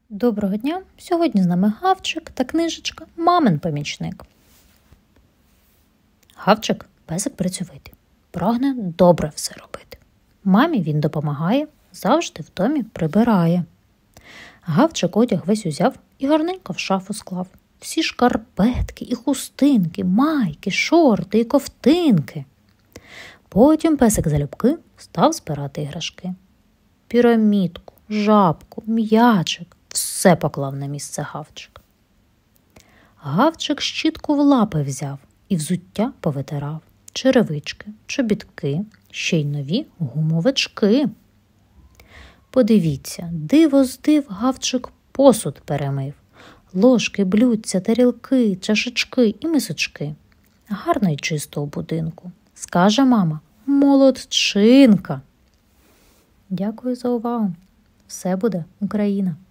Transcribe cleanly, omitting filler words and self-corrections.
Доброго дня! Сьогодні з нами Гавчик та книжечка «Мамин помічник». Гавчик – песик працьовитий, прагне добре все робити. Мамі він допомагає, завжди в домі прибирає. Гавчик одяг весь узяв і гарненько в шафу склав. Всі шкарпетки і хустинки, майки, шорти і ковтинки. Потім песик залюбки став збирати іграшки. Пірамідку, жабку, м'ячик – все поклав на місце Гавчик. Гавчик щітку в лапи взяв і взуття повитирав. Черевички, чобітки, ще й нові гумовички. Подивіться, диво з див Гавчик посуд перемив. Ложки, блюдця, тарілки, чашечки і мисочки. Гарно й чисто у будинку. Скаже мама: молодчинка. Дякую за увагу. Все буде Україна!